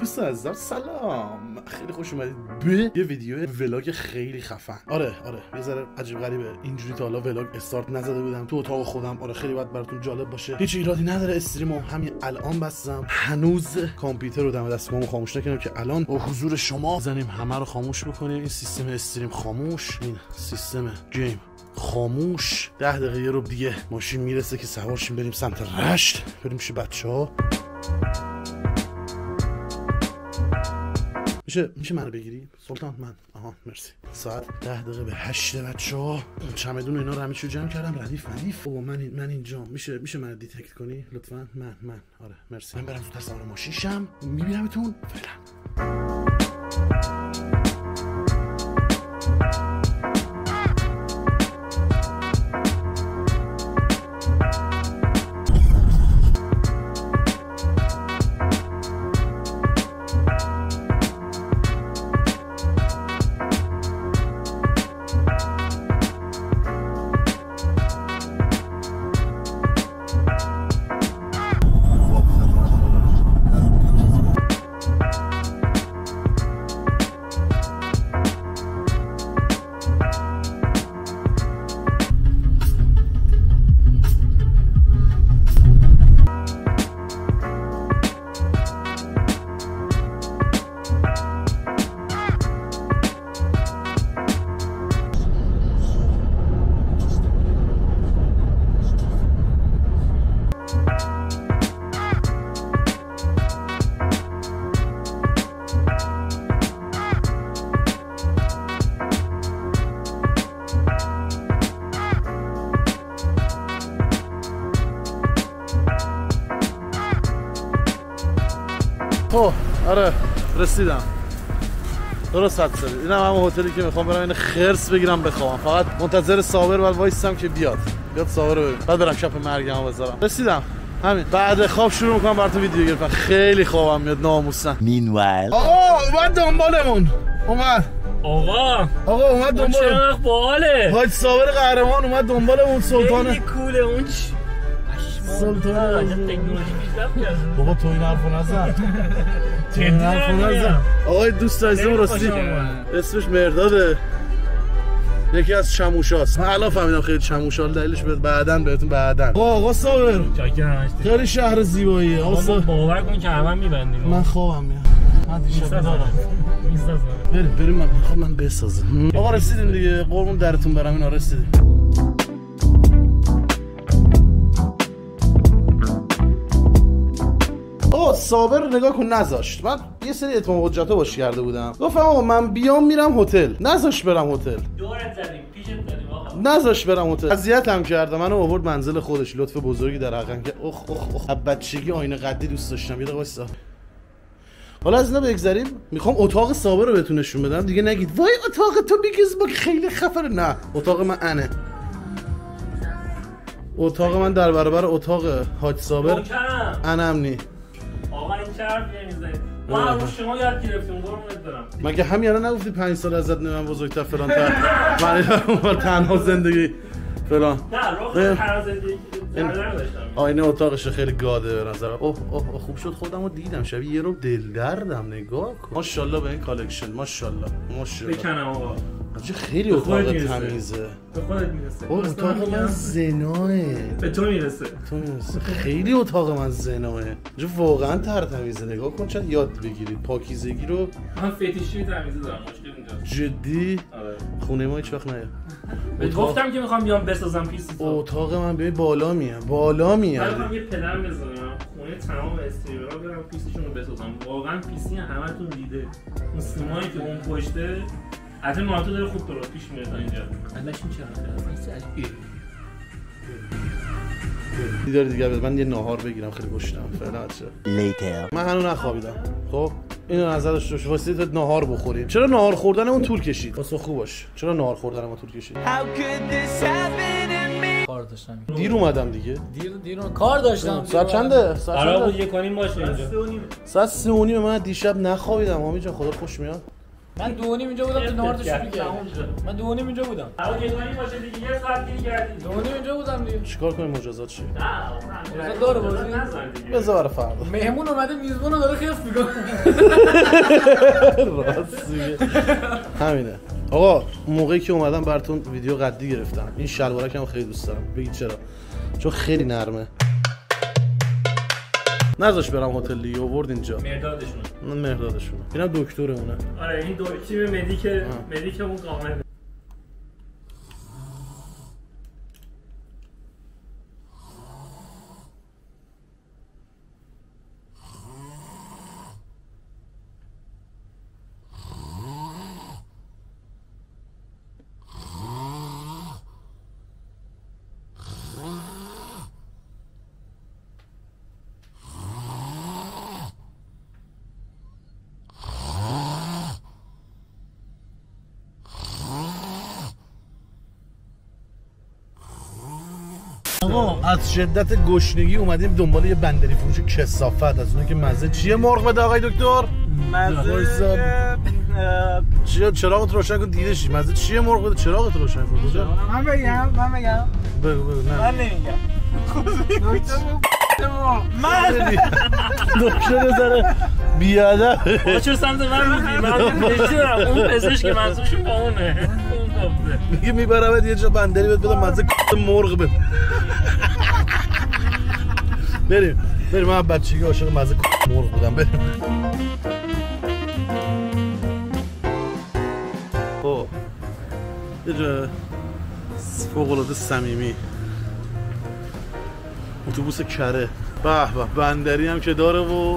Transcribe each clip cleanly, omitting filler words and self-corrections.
دوستان عزیزم سلام، خیلی خوش اومدید به یه ویدیو ولاگ خیلی خفن. آره یه ذره عجیب غریبه، اینجوری تا حالا ولاگ استارت نزده بودم تو اتاق خودم. آره خیلی باید براتون جالب باشه. هیچ ایرادی نداره، استریمو همین الان بستم، هنوز کامپیوتر رو دم دستمو خاموش نکردم که الان با حضور شما بزنیم همه رو خاموش بکنیم. این سیستم استریم خاموش، این سیستم گیم خاموش. 10 دقیقه رو دیگه ماشین میرسه که سوار شیم بریم سمت رشت، بریم پیش بچه‌ها. میشه منو بگیری سلطان؟ من مرسی. ساعت 10 دقیقه به 8 بچه‌ها. چمدون اینا رو همه چیو جمع کردم، ردیف. بابا من اینجام. میشه منو دیتکت کنی لطفاً؟ من آره مرسی. من برم زودتر سوار ماشین شم، میبینمتون فعلا. آره رسیدم. درست حد زدید. اینم همون هتلی که میخوام برم این خرس بگیرم بخوام. فقط منتظر صابر باید وایسم که بیاد صابر رو ببینم، بعد برم کف مرگمو بذارم. رسیدم همین. بعد خواب شروع میکنم براتون ویدیو گرفتن. خیلی خوابم میاد ناموسن. مینوایل اومد دنبالمون. آقا اومد دنبالمون. چقدر باحاله. حاج صابر قهرمان اومد دنبالمون. سلطانه خیلی کوله اون سلطانه. تکنولوژی پیشرفت کرده. بابا تو این حرفو نزن. آقای دوست عزیزم راستی اسمش مرداده، یکی از چموشاست. من الان فهمیدم خیلی چموشال دلیلش بهتون بعدن. آقا صابر خیلی شهر زیباییه. آقا باور کن که همه میبندیم. من خوابم میاد. من دیشب دارم. بریم من بسازم. آقا رسیدیم دیگه، قربون درتون برم. اینا رسیدیم. صابر نگاه کن نذاشت. من یه سری اتمام حجتا باش کرده بودم، گفتم آقا من بیام میرم هتل، نذاشت برم هتل. دورت زدیم پیشت زدیم آقا، نذاشت برم هتل. اذیتم کرد، منو آورد منزل خودش. لطف بزرگی در حقم که اخ بچگی آینه قدی دوست داشتم. یه دقیقه وایسا. حالا از اینا بگذریم، میخوام اتاق صابر رو بهتون نشون بدم. دیگه نگید وای اتاق تو بیگز با خیلی خفره. نه، اتاق من انه. اتاق من در برابر اتاق حاج صابر انم نی. آقا این چه حرفی میزنید؟ ما از شما یاد گرفتیم قربونت برم. مگه همین الان نگفتی 5 سال ازت من بزرگتر فلان من تنها زندگی فلان؟ نه روح تنها زندگی نداشتم. آینه اتاقش خیلی گاده به نظرم. اوه خوب شد خودمو دیدم. شبیه یه رو دل دردم. نگاه کن ماشاءالله به این کالکشن. ماشاءالله بکنم آقا. خیلی اتاق تمیزه. به خودت میرسه. اتاق من زناه. به تو میرسه. خیلی اتاق من زناه. جو واقعا تمیزه. نگاه کن چقدر یاد بگیرید پاکیزگی رو. من فتیشی تمیزی دارم. مشکل اینجاست. جدی؟ آره. خونه ما هیچ وقت نه. گفتم که میخوام بیام بسازم پیست. اتاق من ببین بالا میاد. من میخوام یه پلن بزنم. خونه تمام استریمرها برم پیستشون رو بسازم. واقعا پیستی همتون دیده. اون سیمایی که اون پشته حتی مارتو داره خوب درست پیش میره تا اینجا. البته این چقدر دیدار دیگه من یه ناهار بگیرم خیلی گشتم فعلا. چه من هنوز نخوابیدم. خب اینو نظر داشته باش واسه تو ناهار بخوریم. چرا ناهار خوردن اون طول کشید؟ واسه خوب باش. چرا ناهار خوردن ما طول کشید؟ کار داشتم. دیر اومدم دیگه. دیر کار داشتم. ساعت چنده؟ قرار بود 1:30 باشه اینجا. ساعت 3:30 من دیشب نخوابیدم. حامی جان خدا خوش میاد. من 2:30 اینجا بودم تو نهار شروع کردم. من 2:30 اینجا بودم. هوا گرمانی باشه دیگه یه ساعت دیگه گردید. 2:30 اینجا بودم دیگه. چیکار کنیم مجازات چی؟ نه مجازات داره بازی. بذار برای فردا. مهمون اومده میزبانو داره خف میکنه. راستی همینه. آقا موقعی که اومدم براتون ویدیو قدی گرفتم. این شلوارکم خیلی دوست دارم. بگید چرا؟ چون خیلی نرمه. نذاش برم هتل لیگ آورد اینجا. مردادشون. اینم دکترمونه. آره این تیم مدیکمون کامل. آقا از شدت گشنگی اومدیم دنبال یه بندری فروش کثافت از اون که مزه چیه مرغ بده آقای دکتر؟ مزه چیه چراغت روشن کن دیده شی مزه چیه مرغ بده چراغت روشن کن کجا؟ من بگم بگو نه من نمیگم من دکتر زره بیادب چرا سمت من میگی؟ من پزشکی دارم اون پزشک که منظورشون با اونه اون گفته میگه میبرمت یه جا بندری بهت بدم مزه مرغ بده بریم من بچگی عاشق مزه مرغ بودم بریم خب یه جا فوق‌العاده صمیمی اتوبوس کره به به بندری هم که داره و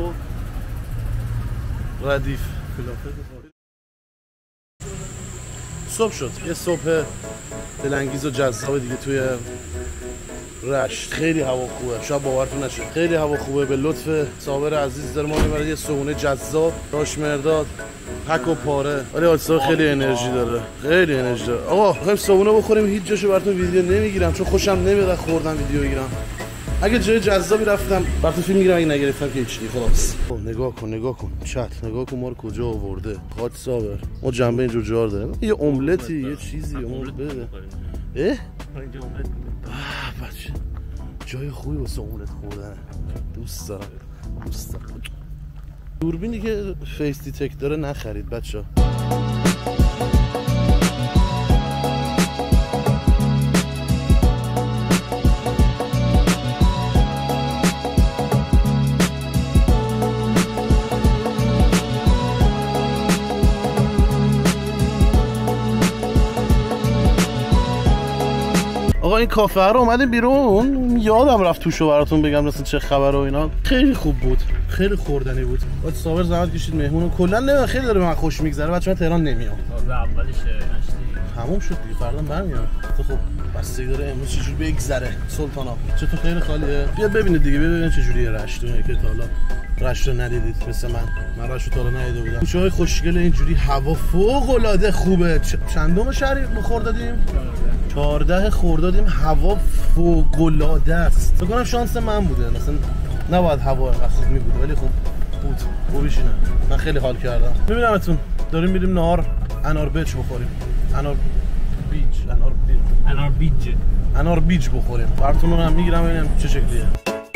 ردیف صبح شد یه صبح دلانگیز و جذاب دیگه توی رشت خیلی هوا خوبه شاید باورتون نشه خیلی هوا خوبه به لطف صابر عزیز داره ما میبره یه صبحونه جذاب راش مرداد پک و پاره ولی حادثه خیلی انرژی داره خیلی انرژی داره آقا می‌خوایم صبحونه بخوریم هیچ جاشو براتون ویدیو نمیگیرم چون خوشم نمیاد خوردن ویدیو بگیرم اگه جای جذابی رفتم براتون فیلم میگیرم اگه نگرفتم که هیچ خلاص نگاه کن چت نگاه کن ما رو کجا آورده خاط صابر ما جنبه اینجور جار داریم یه املتی یه چیزی املت بده اینجا املت بچه جای خوبی واسه املت خوردن دوست دارم دوربینی که فیس دیتکت داره نخرید بچه‌ها آقا این کافه رو اومدیم بیرون یادم رفت توشو براتون بگم مثلا چه خبره و اینا خیلی خوب بود خیلی خوردنی بود باید صابر زحمت کشید مهمونو کلا نمیدونم خیلی داره به من خوش میگذره بچه‌ها من تهران نمیام اولشه تموم شد دیگه فردا برمیام تو خب بستگی داره امروز چجوری بگذره سلطانا چطور خیلی خالیه بیا ببینید دیگه ببینید چجوریه رشتونه که تا حالا رشت رو ندیدید مثل من رشت رو تا حالا ندیده بودم کوچه‌های خوشگل اینجوری هوا فوق العاده خوبه چندم شهری خورد دادیم 14 خردادیم هوا فوق العاده است فکر کنم شانس من بوده مثلا نباید هوا اینقدر خوب می بود ولی خوب بود خوبیش اینه من خیلی حال کردم میبینمتون داریم میریم نهار انار بیج بخوریم انار بیج بخوریم براتون رو هم میگیرم ببینم چه شکلیه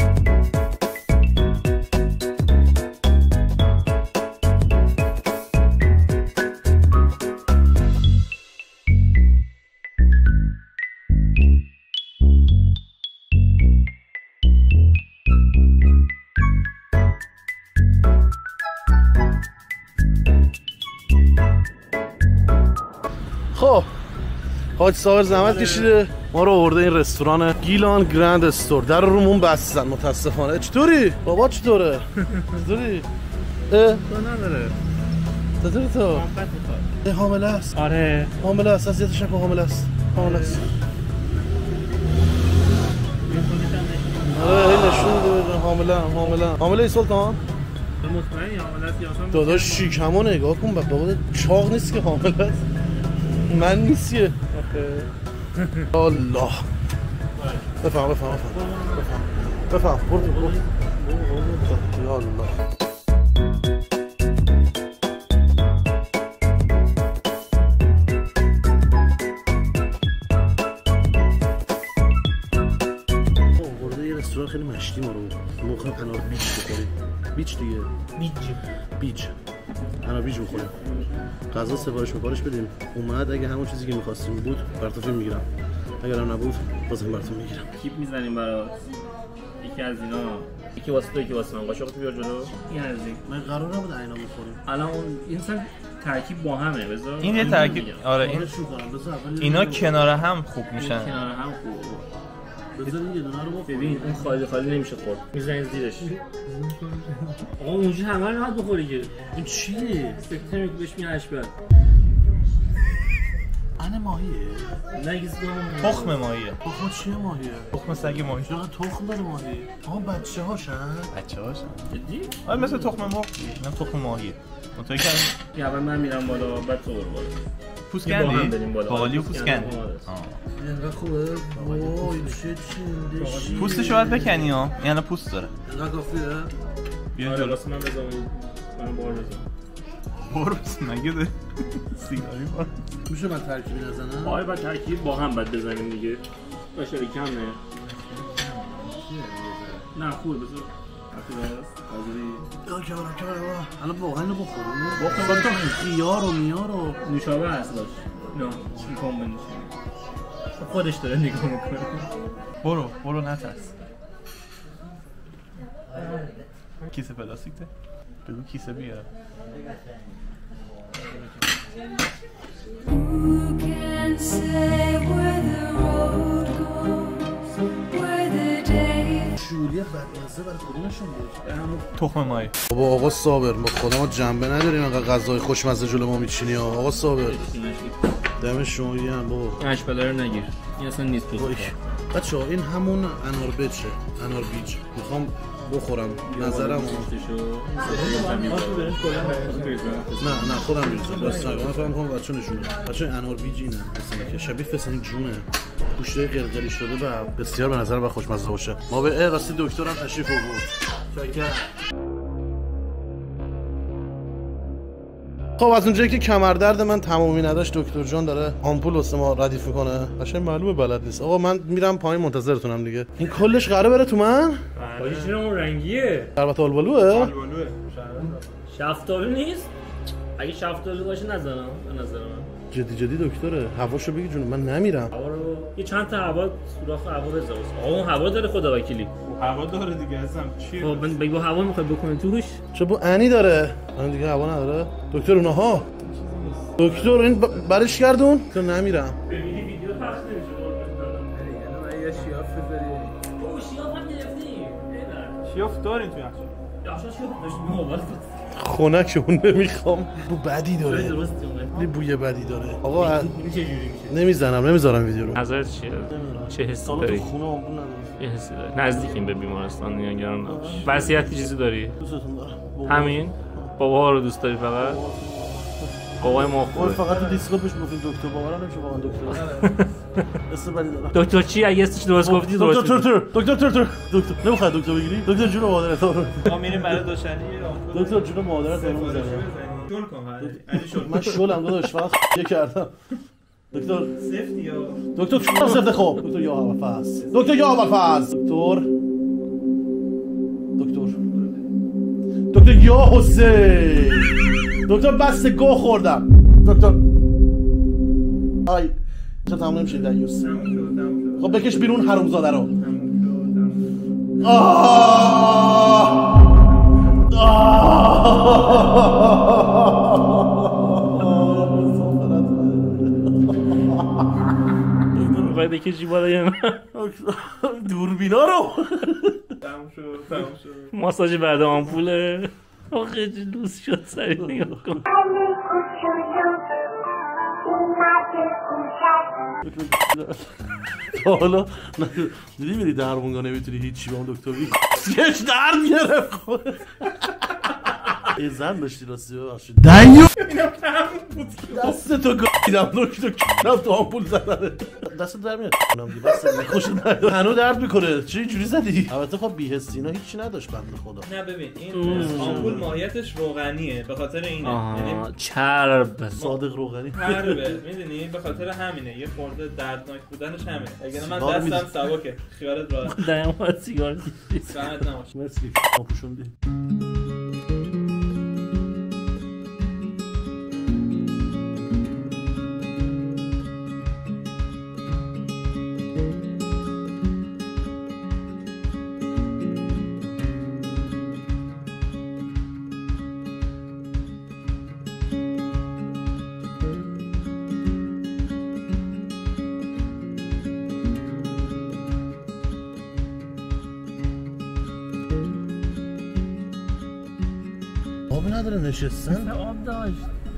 خب حاج صابر زحمت کشیده ما رو آورده این رستوران گیلان گرند استور در رومون بستن متاسفانه چطوری بابا چطوره چطوری نداره چطوری تو حامله است آره حامله است از یادش نکن حامله است آره این نشون میده حامله ای سلطان تو مطمئنی حامله است یا اصلا داداش شیکمو نگاه کن بابا چاق نیست که حامله است من نیستیه الله بفهم برو یا الله میخوایم انار بیج بخوریم. بیج دیگه. بیج. انار بیج بخوریم. غذا سفارش بدیم. اومد اگه همون چیزی که می‌خواستیم بود براتون فیلم میگیرم. اگر هم نبود بازم براتون میگیرم. کیپ میزنیم برات. یکی از اینا. یکی واسه تو، یکی واسه من. قاشق بیار جلو. این از این. من قرار نبود اینا بخوریم. الان اون این ترکیب با همه. بذار. این یه ترکیب. آره این. اینا کنار هم خوب میشن. کنار هم خوب. بذار یه دونه رو بخور. ببین اون خالی نمیشه خورد. میزنید زیرش. آقا اونجوری همه رو نباید بخوری که. این چیه؟ فکر نمی بهش میگن اشبر. انه ماهیه؟ نه گیز تخم ماهیه. تخم چیه ماهیه؟ تخم سگ ماهی. چرا تخم داره ماهی؟ آها بچه‌هاشن؟ جدی؟ آره مثل تخم مرغ. اینم تخم ماهیه. منتهی کردم. یا اول من میرم بالا بعد تو برو بالا. پوست کندی؟ باقالی و پوست کندی. اینقدر خوبه؟ وای چه چی؟ پوستشو باید بکنی ها. این الان پوست داره. اینقدر کافیه؟ بیا جلو. واسه من بزن. من بار بزن. برس مگه ده سیگاری بار میشه من ترکیبی نزنم؟ آره بعد ترکیب با هم باید بزنیم دیگه باشه کم نه خوب بذار الان واقعا اینو بخوریم؟ تو خیار و میار و نوشابه هست داشت نه چیکار بنوشیم خودش داره نگاه میکنه برو نترس کیسه پلاستیک ده؟ بگو کیسه بیار شولیه بدمزه برای کدومشون بود؟ تخم ماهی بابا آقا صابر ما خودمون جنبه نداریم انقدر غذای خوشمزه جلو ما میچینی ها آقا صابر دم شما گیرم بابا اشپله رو نگیر این اصلا نیست بچه‌ها این همون انار بیج میخوام بخورم نظرم نه خودم میریزم راست نگم من فهم کنم بچه نشونه بچه انار بیج اینه مثلا که شبیه فسنگ جونه گوشته قلقلی شده و بسیار به نظر من خوشمزه باشه ما به راستی دکترم تشریف آورد خب از اونجایی که کمردرد من تمومی نداشت دکتر جان داره آمپول واسه ما ردیف میکنه قشنگ معلومه بلد نیست آقا من میرم پایین منتظرتونم دیگه این کلش قراره بره تو من حاجی چرا اون رنگیه شربت آلبالوه شفتالو نیست اگه شفتالو باشه نزنم به نظر من جدی دکتره هواشو بگی جون من نمیرم هوا رو یه چند تا هوا سوراخ هوا بذار آقا اون هوا داره خدا وکیلی هوا داره دیگه ازم چیه خب بگو هوا میخواد بکنه توش چه با انی داره من دیگه هوا نداره دکتر اونها دکتر این برش گردون تو نمیرم ببینی ویدیو پخش نمیشه من یه شیاف بذاری او شیاف هم گرفتیم شیاف دارین تو یخچال یخچال شیاف داشتیم موبایل خنک اون نمیخوام بو بدی داره بوی بدی داره آقا چه جوری میشه نمیذارم ویدیو رو نظرت چیه چه حسی داری خونه آمبول نداره یه حسی داری نزدیکیم به بیمارستان نگران نباش وصیتی چیزی داری دوستتون دارم همین بابا رو دوست داری فقط بابای ما خوبه فقط تو دیسکو بهش میگفتیم دکتر باورم نمیشه واقعا دکتر اسم بدی دارم دکتر چی اگه اسمش درست گفتی درست دکتر نمیخواد دکتر بگیری دکتر جون مادرت ما میریم برای دوشنی دکتر جون مادرت رو میزنه شل کن من شلم داداش فقط کردم دکتر سفتی یا دکتر چرا سفته خوب دکتر یا اول فاز دکتر یا حسین دکتر بس گو خوردم دکتر آی چه تمام نمیشه دیوس خب بکش بیرون حرومزاده رو باید بکشی بالا یه دوربینا رو تموم شد ماساژ بعد آمپوله آخه لوس شد سریع نگاه کن حالا دیدی میری درمونگاه نمیتونی هیچی با اون دکتر بگی سکش درد گرفت ای زن داشتی راستی ببخشید دیو دست تو گاییدم دکتر کردم تو آمپول زدنه دست در میاد اونم دیگه بس خوش نداره هنو درد میکنه چه جوری زدی البته خب بی‌حسی اینا هیچی نداشت بنده خدا نه ببین این آمپول ماهیتش روغنیه به خاطر اینه یعنی چرب صادق روغنی چربه میدونی به خاطر همینه یه خورده دردناک بودنش همینه اگه من دستم سبکه خیالت راحت دائما سیگار کشیدی زحمت نباشه مرسی پوشوندی آبی نداره نشستن آب داشت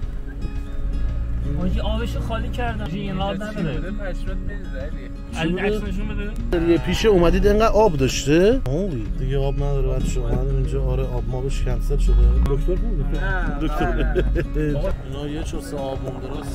آجی آبش خالی کردم یه ناب نداره علی عکس نشون بده یه پیشه اومدید اینقدر آب داشته اوی دیگه آب نداره بعد شما اومدیم اینجا آره آب مابش کنسل شده دکتر بود دکتر اینا یه چوسه آب مونده راست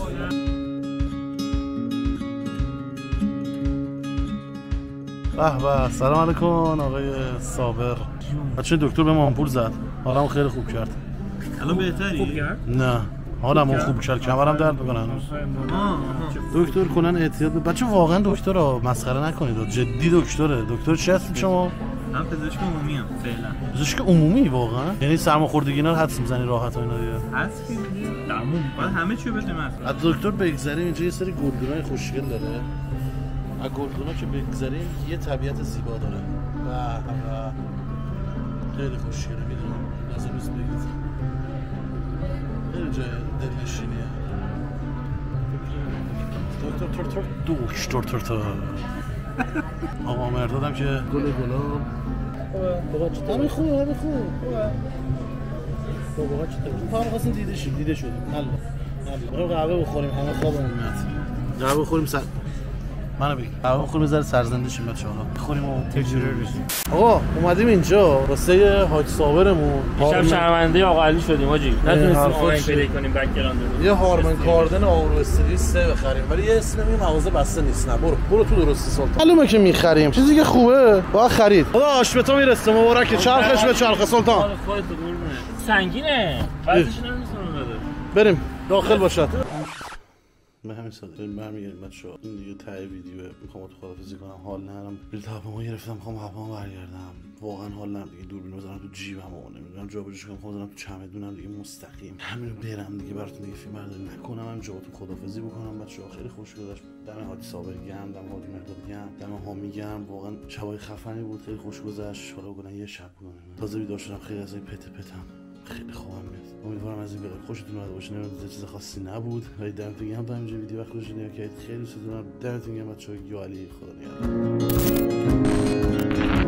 به به سلام علیکم آقای صابر بچه دکتر به ما آمپول زد حالمو خیلی خوب کرد الان بهتری؟ نه حالمو خوب کرد کمرم درد میکنه هنوز دکتر کنن احتیاط بچه واقعا دکتر مسخره نکنید جدی دکتره دکتر چی هستید شما؟ من پزشک عمومی ام فعلا پزشک عمومی واقعا یعنی سرماخوردگی اینا رو حدس میزنی راحت و اینا دیگه هست که درمون باید همه چی بدیم اصلا از دکتر بگذریم اینجا یه سری گلدونای خوشگل داره از گلدونا که بگذریم یه طبیعت زیبا داره و خیلی خوشگله میدونم لازم نیست بگید خیلی جای دلنشینیه دکتر آقا مردادم که گل گلاب همه خوب بابا چطور؟ ما خواستیم دیده شدیم بریم قهوه بخوریم همه خوابمون میاد قهوه بخوریم منو بگی قهوه بخوریم بذاره سرزنده شیم بچه‌ها بخوریم و تجربه بشیم آقا اومدیم اینجا واسه حاج صابرمون شب شرمنده آقا علی شدیم حاجی نتونستیم آنلاین پیدا کنیم بک‌گراند یه هارمن کاردن آورو استریس 3 بخریم ولی یه اسم این مغازه بسته نیست نه برو تو درستی سلطان معلومه که می‌خریم چیزی که خوبه باید خرید خدا آش به تو میرسه مبارک چرخش به چرخ سلطان سنگینه بعدش نمی‌تونم بده بریم داخل باشد به همین ساده برمیگردیم بچه‌ها این دیگه ته ویدیو میخوام خدافظی کنم حال ندارم بلیط هواپیما گرفتم میخوام هواپیما برگردم واقعا حال ندارم دیگه دوربین بزنم تو جیبم و نمیدونم جابجاش کنم میخوام بزنم تو چمدونم دیگه مستقیم همین برم دیگه براتون دیگه فیلم برداری نکنم هم جاتون خدافظی بکنم بچه‌ها خیلی خوش گذشت دم هادی صابر گرم دم هادی مرداد گرم دم حامی گرم واقعا شبای خفنی بود خیلی خوش گذشت حالا بگم یه شب بود تازه بیدار شدم خیلی از این پتم خیلی خوبم میاد امیدوارم از این ویدیو خوشتون اومده باشه نمیدونم چیز خاصی نبود ولی دمتون گرم تا اینجا ویدیو وقت خوشتون نگاه کردید خیلی دوستتون دارم دمتون گرم بچه‌ها علی خدا نگهدار